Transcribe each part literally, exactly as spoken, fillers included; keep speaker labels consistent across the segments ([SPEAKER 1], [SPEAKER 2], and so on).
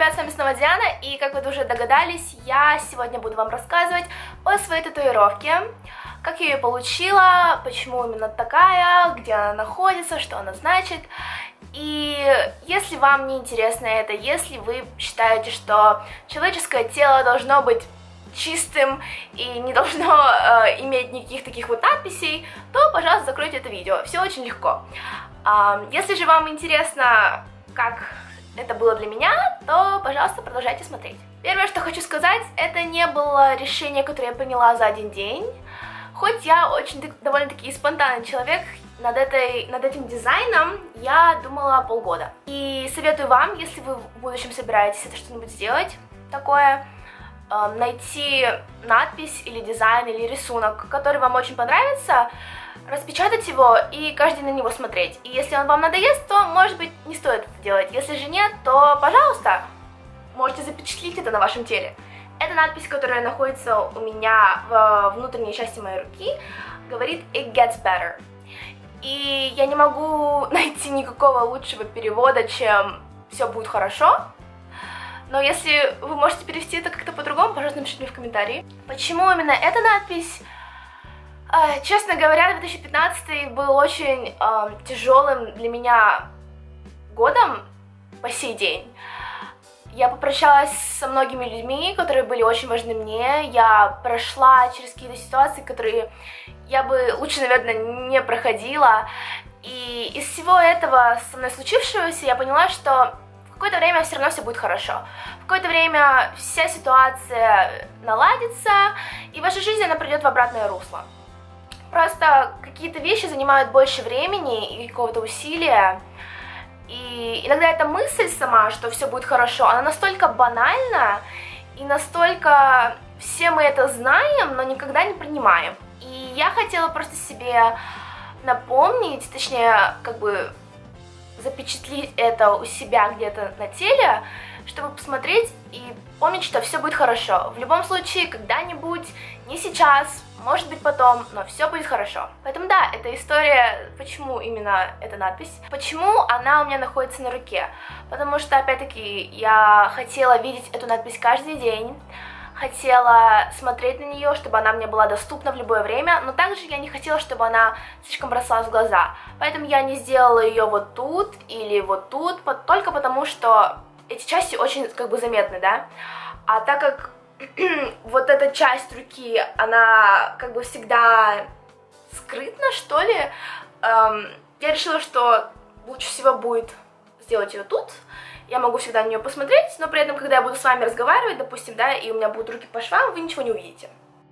[SPEAKER 1] ребят, с вами снова Диана, и как вы уже догадались, я сегодня буду вам рассказывать о своей татуировке, как я ее получила, почему именно такая, где она находится, что она значит. И если вам не интересно это, если вы считаете, что человеческое тело должно быть чистым и не должно э, иметь никаких таких вот надписей, то, пожалуйста, закройте это видео, все очень легко. Э, если же вам интересно, как это было для меня, то, пожалуйста, продолжайте смотреть. Первое, что хочу сказать, это не было решение, которое я приняла за один день. Хоть я очень довольно-таки спонтанный человек, над, этой, над этим дизайном я думала полгода. И советую вам, если вы в будущем собираетесь это что-нибудь сделать такое, э, найти надпись или дизайн или рисунок, который вам очень понравится, распечатать его и каждый день на него смотреть. И если он вам надоест, то, может быть, не стоит это делать. Если же нет, то, пожалуйста, можете запечатлить это на вашем теле. Эта надпись, которая находится у меня в внутренней части моей руки, говорит «It gets better». И я не могу найти никакого лучшего перевода, чем «все будет хорошо». Но если вы можете перевести это как-то по-другому, пожалуйста, напишите мне в комментарии. Почему именно эта надпись? Честно говоря, две тысячи пятнадцатый был очень э, тяжелым для меня годом по сей день. Я попрощалась со многими людьми, которые были очень важны мне. Я прошла через какие-то ситуации, которые я бы лучше, наверное, не проходила. И из всего этого со мной случившегося я поняла, что в какое-то время все равно все будет хорошо. В какое-то время вся ситуация наладится, и ваша жизнь, она придет в обратное русло. Просто какие-то вещи занимают больше времени и какого-то усилия. И иногда эта мысль сама, что все будет хорошо, она настолько банальна, и настолько все мы это знаем, но никогда не принимаем. И я хотела просто себе напомнить, точнее, как бы запечатлеть это у себя где-то на теле, чтобы посмотреть и помнить, что все будет хорошо. В любом случае, когда-нибудь, не сейчас, может быть потом, но все будет хорошо. Поэтому да, это история, почему именно эта надпись, почему она у меня находится на руке. Потому что, опять-таки, я хотела видеть эту надпись каждый день, хотела смотреть на нее, чтобы она мне была доступна в любое время, но также я не хотела, чтобы она слишком бросалась в глаза. Поэтому я не сделала ее вот тут или вот тут, только потому что эти части очень как бы заметны, да. А так как вот эта часть руки, она как бы всегда скрытна, что ли, эм, я решила, что лучше всего будет сделать ее тут. Я могу всегда на нее посмотреть, но при этом, когда я буду с вами разговаривать, допустим, да, и у меня будут руки по швам, вы ничего не увидите.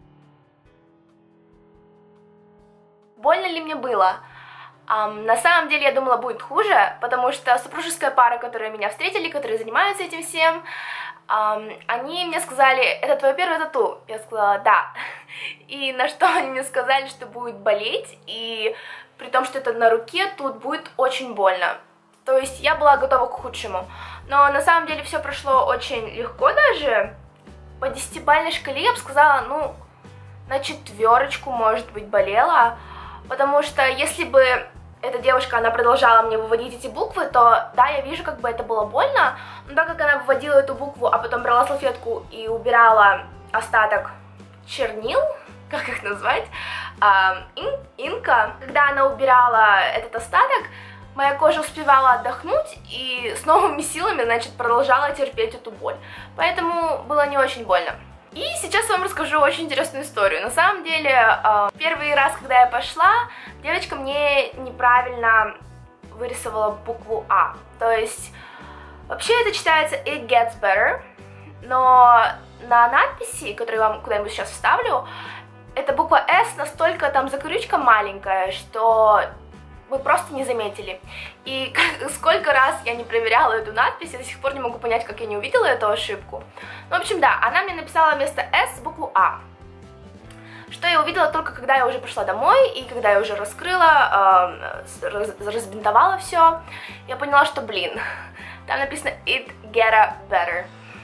[SPEAKER 1] Больно ли мне было? Um, на самом деле, я думала, будет хуже, потому что супружеская пара, которые меня встретили, которые занимаются этим всем, um, они мне сказали: это твое первое тату? Я сказала: да. И на что они мне сказали, что будет болеть, и при том, что это на руке, тут будет очень больно. То есть я была готова к худшему. Но на самом деле все прошло очень легко даже. По десятибалльной шкале я бы сказала, ну, на четверочку, может быть, болела. Потому что если бы эта девушка, она продолжала мне выводить эти буквы, то да, я вижу, как бы это было больно, но так как она выводила эту букву, а потом брала салфетку и убирала остаток чернил, как их назвать, а, ин, инка, когда она убирала этот остаток, моя кожа успевала отдохнуть и с новыми силами, значит, продолжала терпеть эту боль, поэтому было не очень больно. И сейчас я вам расскажу очень интересную историю. На самом деле, первый раз, когда я пошла, девочка мне неправильно вырисовала букву А. То есть, вообще это читается It gets better, но на надписи, которую я вам куда-нибудь сейчас вставлю, эта буква S настолько там закорючка маленькая, что вы просто не заметили. И сколько раз я не проверяла эту надпись, я до сих пор не могу понять, как я не увидела эту ошибку. Ну, в общем, да, она мне написала вместо S букву А. Что я увидела только когда я уже пришла домой, и когда я уже раскрыла, э, раз, разбинтовала все, я поняла, что, блин, там написано It get better.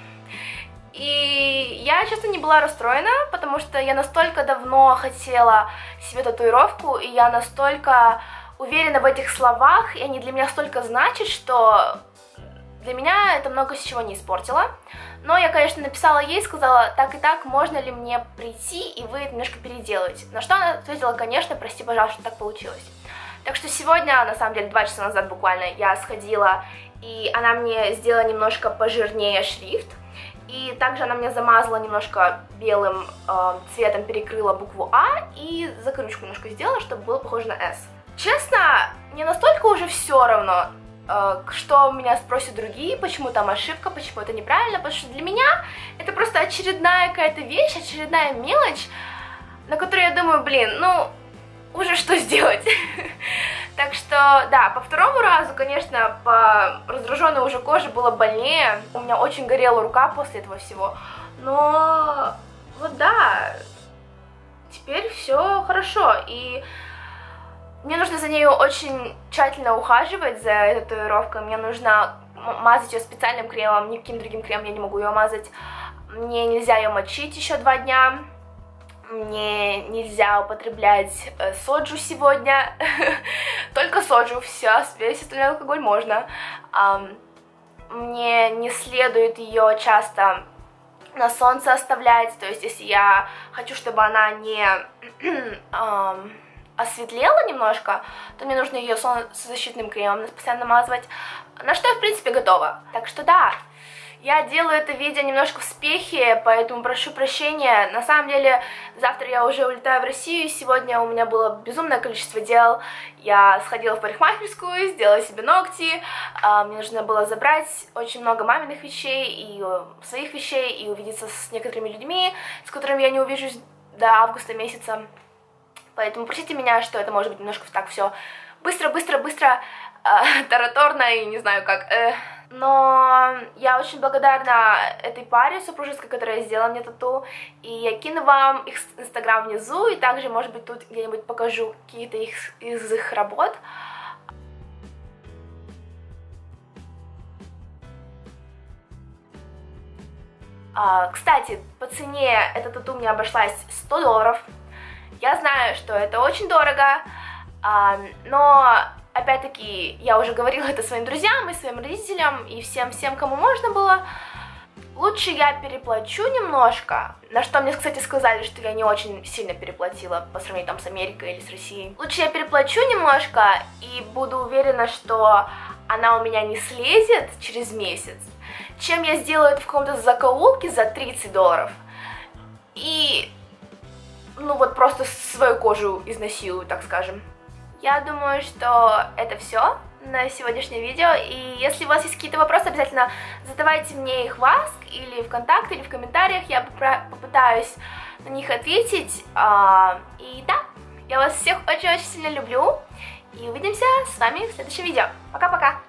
[SPEAKER 1] И я, честно, не была расстроена, потому что я настолько давно хотела себе татуировку, и я настолько уверена в этих словах, и они для меня столько значат, что Для меня это много с чего не испортило, но я, конечно, написала ей, сказала, так и так, можно ли мне прийти, и вы это немножко переделаете. На что она ответила, конечно, прости, пожалуйста, что так получилось. Так что сегодня, на самом деле, два часа назад буквально, я сходила, и она мне сделала немножко пожирнее шрифт, и также она мне замазала немножко белым э, цветом, перекрыла букву А, и закрючку немножко сделала, чтобы было похоже на S. Честно, мне настолько уже все равно, что меня спросят другие, почему там ошибка, почему это неправильно, потому что для меня это просто очередная какая-то вещь, очередная мелочь, на которую я думаю, блин, ну, уже что сделать? Так что, да, по второму разу, конечно, по раздраженной уже коже было больнее, у меня очень горела рука после этого всего, но вот да, теперь все хорошо, и мне нужно за нее очень тщательно ухаживать, за этой татуировкой. Мне нужно мазать ее специальным кремом, никаким другим кремом я не могу ее мазать. Мне нельзя ее мочить еще два дня. Мне нельзя употреблять соджу сегодня. Только соджу, все, весь остальной алкоголь можно. Мне не следует ее часто на солнце оставлять. То есть, если я хочу, чтобы она не осветлела немножко, то мне нужно ее солнцезащитным кремом постоянно намазывать, на что я, в принципе, готова. Так что да, я делаю это видео немножко в спехе, поэтому прошу прощения. На самом деле, завтра я уже улетаю в Россию, сегодня у меня было безумное количество дел. Я сходила в парикмахерскую, сделала себе ногти, мне нужно было забрать очень много маминых вещей и своих вещей, и увидеться с некоторыми людьми, с которыми я не увижусь до августа месяца. Поэтому простите меня, что это может быть немножко так все быстро-быстро-быстро, э, тараторно и не знаю как. Э. Но я очень благодарна этой паре супружеской, которая сделала мне тату. И я кину вам их инстаграм внизу, и также, может быть, тут где-нибудь покажу какие-то их, из их работ. А, кстати, по цене эта тату мне обошлась сто долларов. Я знаю, что это очень дорого, но, опять-таки, я уже говорила это своим друзьям и своим родителям, и всем-всем, кому можно было. Лучше я переплачу немножко, на что мне, кстати, сказали, что я не очень сильно переплатила по сравнению там с Америкой или с Россией. Лучше я переплачу немножко и буду уверена, что она у меня не слезет через месяц, чем я сделаю это в каком-то закоулке за тридцать долларов. И... ну вот просто свою кожу изнасилую, так скажем. Я думаю, что это все на сегодняшнее видео, и если у вас есть какие-то вопросы, обязательно задавайте мне их в Ask, или ВКонтакте, или в комментариях, я попытаюсь на них ответить. И да, я вас всех очень-очень сильно люблю, и увидимся с вами в следующем видео. Пока-пока!